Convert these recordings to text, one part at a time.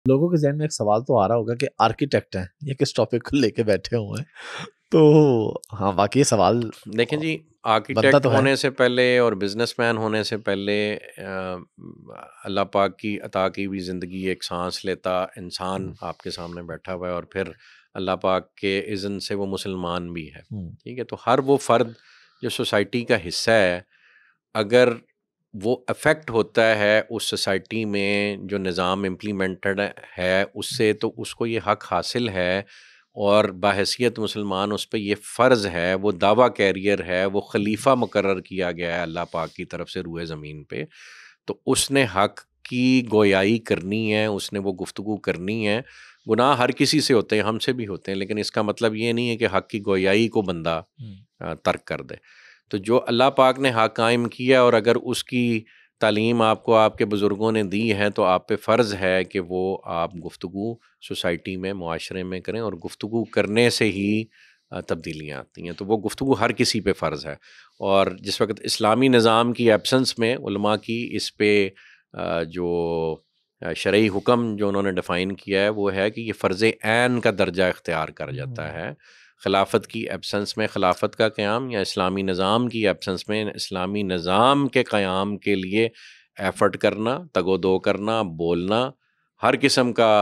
لوگوں کے ذہن میں ایک سوال تو آ رہا ہوگا کہ آرکیٹیکٹ ہیں یہ کس ٹاپک کو لے کے بیٹھے ہوئے ہیں، تو ہاں واقعی سوال دیکھیں جی، بنتا آرکیٹیکٹ تو ہے۔ ہونے سے پہلے اور بزنس مین ہونے سے پہلے اللہ پاک کی عطا کی ہوئی زندگی ایک سانس لیتا انسان آپ کے سامنے بیٹھا ہوا ہے، اور پھر اللہ پاک کے اذن سے وہ مسلمان بھی ہے، ٹھیک ہے۔ تو ہر وہ فرد جو سوسائٹی کا حصہ ہے، اگر وہ افیکٹ ہوتا ہے اس سوسائٹی میں جو نظام امپلیمنٹڈ ہے اس سے، تو اس کو یہ حق حاصل ہے، اور بحیثیت مسلمان اس پہ یہ فرض ہے، وہ دعویٰ کیریئر ہے، وہ خلیفہ مقرر کیا گیا ہے اللہ پاک کی طرف سے روئے زمین پہ، تو اس نے حق کی گویائی کرنی ہے، اس نے وہ گفتگو کرنی ہے۔ گناہ ہر کسی سے ہوتے ہیں، ہم سے بھی ہوتے ہیں، لیکن اس کا مطلب یہ نہیں ہے کہ حق کی گویائی کو بندہ ترک کر دے۔ تو جو اللہ پاک نے حق قائم کیا، اور اگر اس کی تعلیم آپ کو آپ کے بزرگوں نے دی ہے، تو آپ پہ فرض ہے کہ وہ آپ گفتگو سوسائٹی میں، معاشرے میں کریں، اور گفتگو کرنے سے ہی تبدیلیاں آتی ہیں۔ تو وہ گفتگو ہر کسی پہ فرض ہے، اور جس وقت اسلامی نظام کی ایبسنس میں علماء کی اس پہ جو شرعی حکم جو انہوں نے ڈیفائن کیا ہے وہ ہے کہ یہ فرض عین کا درجہ اختیار کر جاتا ہے۔ خلافت کی ایبسنس میں خلافت کا قیام، یا اسلامی نظام کی ایبسنس میں اسلامی نظام کے قیام کے لیے ایفرٹ کرنا، تگ و دو کرنا، بولنا، ہر قسم کا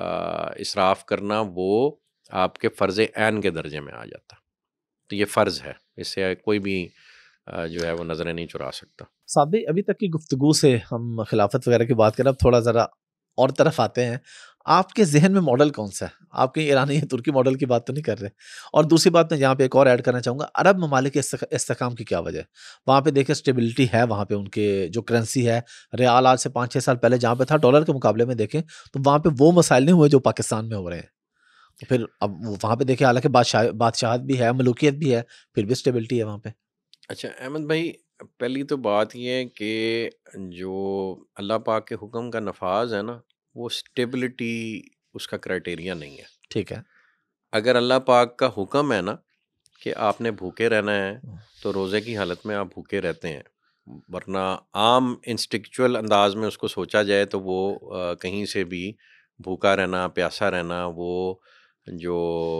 اسراف کرنا، وہ آپ کے فرض عین کے درجے میں آ جاتا۔ تو یہ فرض ہے، اس سے کوئی بھی جو ہے وہ نظریں نہیں چرا سکتا۔ صاحب ابھی تک کی گفتگو سے ہم خلافت وغیرہ کی بات کریں، اب تھوڑا ذرا اور طرف آتے ہیں۔ آپ کے ذہن میں ماڈل کون سا ہے؟ آپ کے ایرانی یا ترکی ماڈل کی بات تو نہیں کر رہے؟ اور دوسری بات میں یہاں پہ ایک اور ایڈ کرنا چاہوں گا، عرب ممالک کے استحکام کی کیا وجہ ہے؟ وہاں پہ دیکھیں اسٹیبلٹی ہے، وہاں پہ ان کے جو کرنسی ہے، ریال آج سے 5-6 سال پہلے جہاں پہ تھا ڈالر کے مقابلے میں دیکھیں تو وہاں پہ وہ مسائل نہیں ہوئے جو پاکستان میں ہو رہے ہیں۔ تو پھر اب وہاں پہ دیکھیں حالانکہ بادشاہت بھی ہے، ملوکیت بھی ہے، پھر بھی اسٹیبلٹی ہے وہاں پہ۔ اچھا احمد بھائی، پہلی تو بات یہ ہے کہ جو اللہ پاک کے حکم کا نفاذ ہے نا، وہ اسٹیبلٹی اس کا کرائٹیریا نہیں ہے۔ ٹھیک ہے۔ اگر اللہ پاک کا حکم ہے نا کہ آپ نے بھوکے رہنا ہے، تو روزے کی حالت میں آپ بھوکے رہتے ہیں، ورنہ عام انسٹیکچول انداز میں اس کو سوچا جائے تو وہ کہیں سے بھی بھوکا رہنا، پیاسا رہنا، وہ جو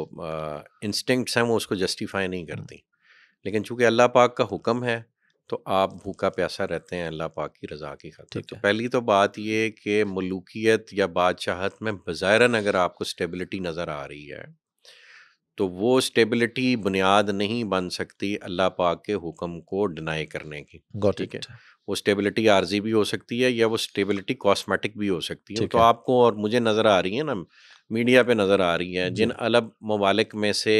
انسٹنکٹس ہیں وہ اس کو جسٹیفائی نہیں کرتی۔ لیکن چونکہ اللہ پاک کا حکم ہے تو آپ بھوکا پیاسا رہتے ہیں اللہ پاک کی رضا کی خاطر۔ ٹھیک تو ہے۔ پہلی تو بات یہ کہ ملوکیت یا بادشاہت میں بظاہراً اگر آپ کو اسٹیبلٹی نظر آ رہی ہے، تو وہ اسٹیبلٹی بنیاد نہیں بن سکتی اللہ پاک کے حکم کو ڈینائی کرنے کی، گاٹ ٹھیک ہے۔ اٹ۔ وہ اسٹیبلٹی عارضی بھی ہو سکتی ہے، یا وہ اسٹیبلٹی کاسمیٹک بھی ہو سکتی ہے۔ ٹھیک تو ہے آپ کو اور مجھے نظر آ رہی ہے نا، میڈیا پہ نظر آ رہی ہے، جی جن عرب ممالک میں سے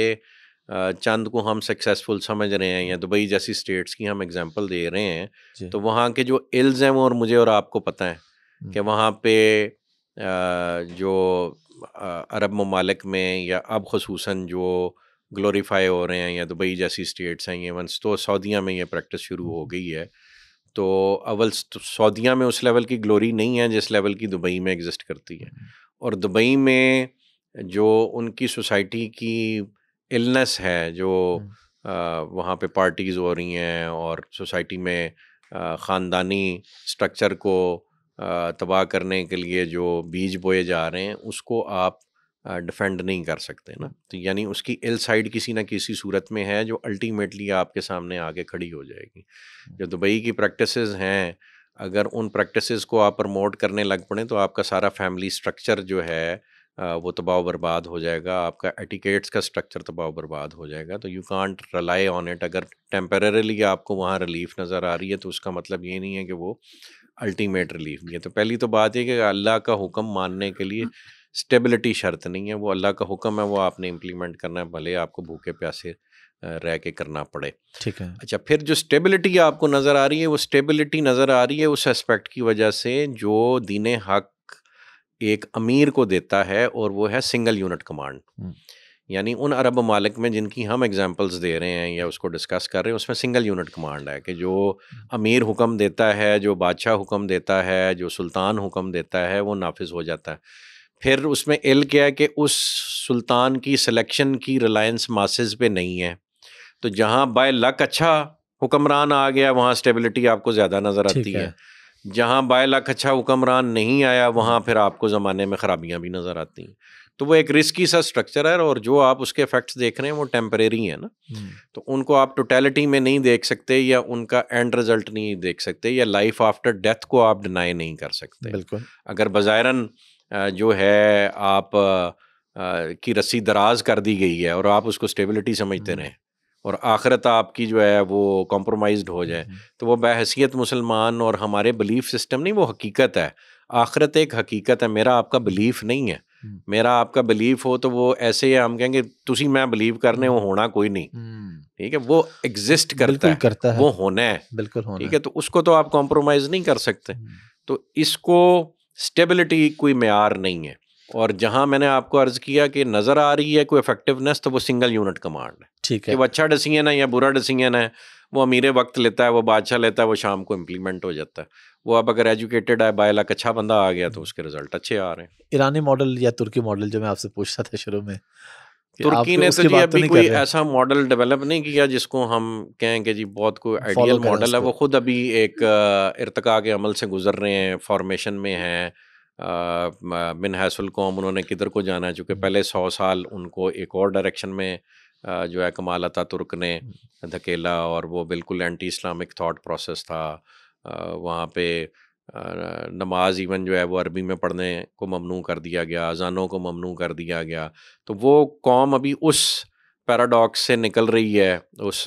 چند کو ہم سکسیسفل سمجھ رہے ہیں، یا دبئی جیسی اسٹیٹس کی ہم اگزامپل دے رہے ہیں، جی تو وہاں کے جو ایلز ہیں وہ اور مجھے اور آپ کو پتہ ہے کہ وہاں پہ جو عرب ممالک میں، یا اب خصوصاً جو گلوریفائی ہو رہے ہیں، یا دبئی جیسی اسٹیٹس ہیں، ایونس تو سعودیہ میں یہ پریکٹس شروع ہو گئی ہے۔ تو اول سعودیہ میں اس لیول کی گلوری نہیں ہے جس لیول کی دبئی میں ایگزسٹ کرتی ہے، اور دبئی میں جو ان کی سوسائٹی کی النس ہے، جو وہاں پہ پارٹیز ہو رہی ہیں، اور سوسائٹی میں خاندانی سٹرکچر کو تباہ کرنے کے لیے جو بیج بوئے جا رہے ہیں، اس کو آپ ڈیفینڈ نہیں کر سکتے نا۔ تو یعنی اس کی ایل سائڈ کسی نہ کسی صورت میں ہے جو الٹیمیٹلی آپ کے سامنے آگے کھڑی ہو جائے گی۔ جو دبئی کی پریکٹسز ہیں، اگر ان پریکٹسز کو آپ پروموٹ کرنے لگ پڑیں تو آپ کا سارا فیملی سٹرکچر جو ہے وہ تباہ و برباد ہو جائے گا، آپ کا ایٹیکیٹس کا سٹرکچر تباہ و برباد ہو جائے گا۔ تو you can't rely on it. اگر ٹیمپریریلی آپ کو وہاں ریلیف نظر آ رہی ہے تو اس کا مطلب یہ نہیں ہے کہ وہ الٹیمیٹ ریلیف نہیں ہے۔ تو پہلی تو بات یہ کہ اللہ کا حکم ماننے کے لیے اسٹیبلٹی شرط نہیں ہے، وہ اللہ کا حکم ہے، وہ آپ نے امپلیمنٹ کرنا ہے، بھلے آپ کو بھوکے پیاسے رہ کے کرنا پڑے۔ ٹھیک ہے۔ اچھا، پھر جو اسٹیبلٹی آپ کو نظر آ رہی ہے، وہ اسٹیبلٹی نظر آ رہی ہے اس اسپیکٹ کی وجہ سے جو دین حق ایک امیر کو دیتا ہے، اور وہ ہے سنگل یونٹ کمانڈ۔ یعنی ان عرب ممالک میں جن کی ہم اگزامپلس دے رہے ہیں یا اس کو ڈسکس کر رہے ہیں، اس میں سنگل یونٹ کمانڈ ہے، کہ جو امیر حکم دیتا ہے، جو بادشاہ حکم دیتا ہے، جو سلطان حکم دیتا ہے، وہ نافذ ہو جاتا ہے۔ پھر اس میں کیا ہے کہ اس سلطان کی سلیکشن کی ریلائنس ماسز پہ نہیں ہے۔ تو جہاں بائی لک اچھا حکمران آ گیا، وہاں اسٹیبلٹی آپ کو زیادہ نظر ٹھیک آتی ہے۔ ہے۔ جہاں بائے لاکھ اچھا حکمران نہیں آیا وہاں پھر آپ کو زمانے میں خرابیاں بھی نظر آتی ہیں. تو وہ ایک رسکی سا اسٹرکچر ہے، اور جو آپ اس کے افیکٹس دیکھ رہے ہیں وہ ٹیمپریری ہیں نا، تو ان کو آپ ٹوٹیلٹی میں نہیں دیکھ سکتے، یا ان کا اینڈ رزلٹ نہیں دیکھ سکتے، یا لائف آفٹر ڈیتھ کو آپ ڈینائی نہیں کر سکتے. بالکل. اگر بظاہراً جو ہے آپ کی رسی دراز کر دی گئی ہے اور آپ اس کو اسٹیبلٹی سمجھتے رہیں، اور آخرت آپ کی جو ہے وہ کمپرومائزڈ ہو جائے، تو وہ بحیثیت مسلمان اور ہمارے بلیف سسٹم نہیں، وہ حقیقت ہے. آخرت ایک حقیقت ہے، میرا آپ کا بلیف نہیں ہے. میرا آپ کا بلیف ہو تو وہ ایسے ہی ہم کہیں گے تسی میں بلیو کرنے، وہ ہونا کوئی نہیں. ٹھیک ہے، وہ ایگزسٹ کرتا ہے، وہ ہونا ہے. بالکل ہونا ٹھیک ہے، تو اس کو تو آپ کمپرومائز نہیں کر سکتے. تو اس کو اسٹیبلٹی کوئی معیار نہیں ہے. اور جہاں میں نے آپ کو عرض کیا کہ نظر آ رہی ہے کوئی افیکٹونیس، تو وہ سنگل یونٹ کمانڈ ہے. ٹھیک ہے، کہ وہ اچھا ڈیسیژن ہے یا برا ڈیسیژن ہے، وہ امیر وقت لیتا ہے، وہ بادشاہ لیتا ہے، وہ شام کو امپلیمنٹ ہو جاتا ہے. وہ اب اگر ایجوکیٹڈ ہے، بائے لاکھ اچھا بندہ آ گیا تو اس کے رزلٹ اچھے آ رہے ہیں. ایرانی ماڈل یا ترکی ماڈل جو میں آپ سے پوچھتا تھا شروع میں، کہ آپ ترکی نے اس تو کی جی بات تو ابھی نہیں کر کوئی رہے، ایسا ماڈل ڈیولپ نہیں کیا جس کو ہم کہیں کہ جی بہت کوئی فالو آئیڈیل کریں ماڈل اس ہے. کو. وہ خود ابھی ایک ارتقاء کے عمل سے گزر رہے ہیں، فارمیشن میں ہیں. من حیث القوم انہوں نے کدھر کو جانا ہے، چونکہ پہلے 100 سال ان کو ایک اور ڈائریکشن میں جو ہے کمال اتا ترک نے دھکیلا، اور وہ بالکل اینٹی اسلامک تھاٹ پروسیس تھا. وہاں پہ نماز ایون جو ہے وہ عربی میں پڑھنے کو ممنوع کر دیا گیا، اذانوں کو ممنوع کر دیا گیا. تو وہ قوم ابھی اس پیراڈاکس سے نکل رہی ہے، اس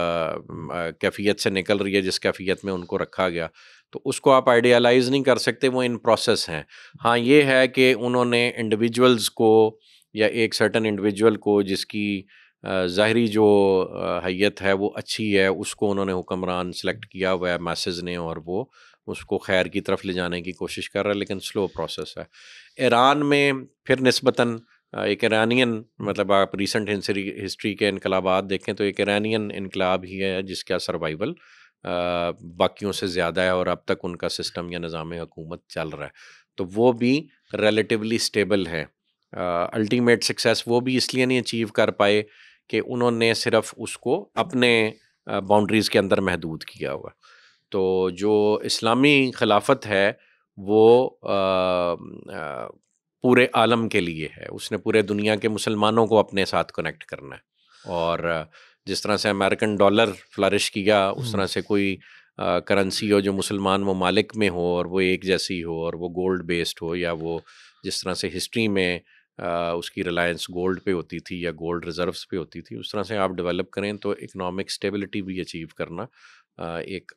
کیفیت سے نکل رہی ہے جس کیفیت میں ان کو رکھا گیا. تو اس کو آپ آئیڈیالائز نہیں کر سکتے، وہ ان پروسیس ہیں. ہاں یہ ہے کہ انہوں نے انڈیویجولز کو، یا ایک سرٹن انڈیویجول کو جس کی ظاہری جو حیت ہے وہ اچھی ہے، اس کو انہوں نے حکمران سلیکٹ کیا ہوا ہے میسز نے، اور وہ اس کو خیر کی طرف لے جانے کی کوشش کر رہا ہے، لیکن سلو پروسیس ہے. ایران میں پھر نسبتاً ایک ایرانین، مطلب آپ ریسنٹ ہسٹری کے انقلابات دیکھیں تو ایک ایرانین انقلاب ہی ہے جس کا سروائیول باقیوں سے زیادہ ہے، اور اب تک ان کا سسٹم یا نظام حکومت چل رہا ہے. تو وہ بھی ریلیٹیولی سٹیبل ہے. الٹیمیٹ سکسیس وہ بھی اس لیے نہیں اچیو کر پائے کہ انہوں نے صرف اس کو اپنے باؤنڈریز کے اندر محدود کیا ہوا. تو جو اسلامی خلافت ہے وہ پورے عالم کے لیے ہے، اس نے پورے دنیا کے مسلمانوں کو اپنے ساتھ کنیکٹ کرنا ہے. اور جس طرح سے امریکن ڈالر فلرش کیا، اس طرح سے کوئی کرنسی ہو جو مسلمان ممالک میں ہو اور وہ ایک جیسی ہو، اور وہ گولڈ بیسڈ ہو، یا وہ جس طرح سے ہسٹری میں اس کی ریلائنس گولڈ پہ ہوتی تھی یا گولڈ ریزروز پہ ہوتی تھی، اس طرح سے آپ ڈیولپ کریں تو اکنامک اسٹیبلٹی بھی اچیو کرنا ایک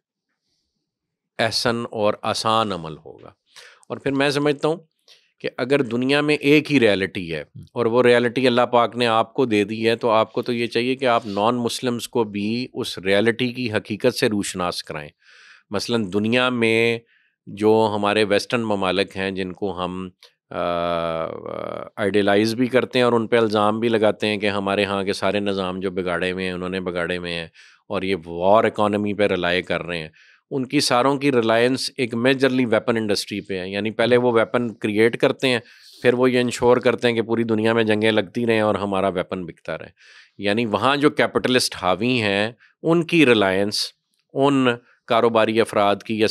احسن اور آسان عمل ہوگا. اور پھر میں سمجھتا ہوں کہ اگر دنیا میں ایک ہی ریالٹی ہے اور وہ ریالٹی اللہ پاک نے آپ کو دے دی ہے، تو آپ کو تو یہ چاہیے کہ آپ نان مسلمز کو بھی اس ریالٹی کی حقیقت سے روشناس کرائیں. مثلا دنیا میں جو ہمارے ویسٹرن ممالک ہیں جن کو ہم آئیڈیلائز بھی کرتے ہیں اور ان پہ الزام بھی لگاتے ہیں کہ ہمارے ہاں کے سارے نظام جو بگاڑے ہوئے ہیں انہوں نے بگاڑے ہوئے ہیں، اور یہ وار اکانومی پہ ریلائی کر رہے ہیں، ان کی ساروں کی ریلائنس ایک میجرلی ویپن انڈسٹری پہ ہے. یعنی پہلے وہ ویپن کریٹ کرتے ہیں، پھر وہ یہ انشور کرتے ہیں کہ پوری دنیا میں جنگیں لگتی رہیں اور ہمارا ویپن بکتا رہے. یعنی وہاں جو کیپٹلسٹ حاوی ہیں ان کی ریلائنس ان کاروباری افراد کی یا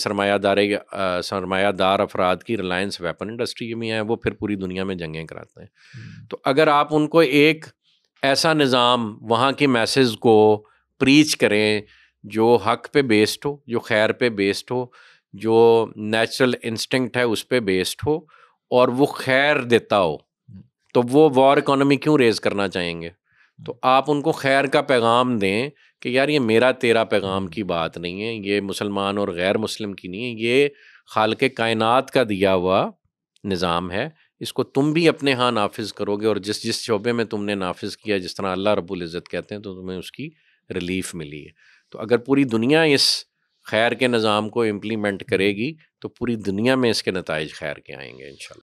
سرمایہ دار افراد کی ریلائنس ویپن انڈسٹری میں ہے، وہ پھر پوری دنیا میں جنگیں کراتے ہیں. تو اگر آپ ان کو ایک ایسا نظام وہاں کی میسز کو پریچ کریں جو حق پہ بیسڈ ہو، جو خیر پہ بیسڈ ہو، جو نیچرل انسٹنکٹ ہے اس پہ بیسڈ ہو، اور وہ خیر دیتا ہو، تو وہ وار اکانومی کیوں ریز کرنا چاہیں گے؟ تو آپ ان کو خیر کا پیغام دیں کہ یار یہ میرا تیرا پیغام کی بات نہیں ہے، یہ مسلمان اور غیر مسلم کی نہیں ہے، یہ خالق کائنات کا دیا ہوا نظام ہے. اس کو تم بھی اپنے ہاں نافذ کرو گے، اور جس جس شعبے میں تم نے نافذ کیا، جس طرح اللہ رب العزت کہتے ہیں، تو تمہیں اس کی ریلیف ملی ہے. تو اگر پوری دنیا اس خیر کے نظام کو امپلیمنٹ کرے گی تو پوری دنیا میں اس کے نتائج خیر کے آئیں گے انشاءاللہ.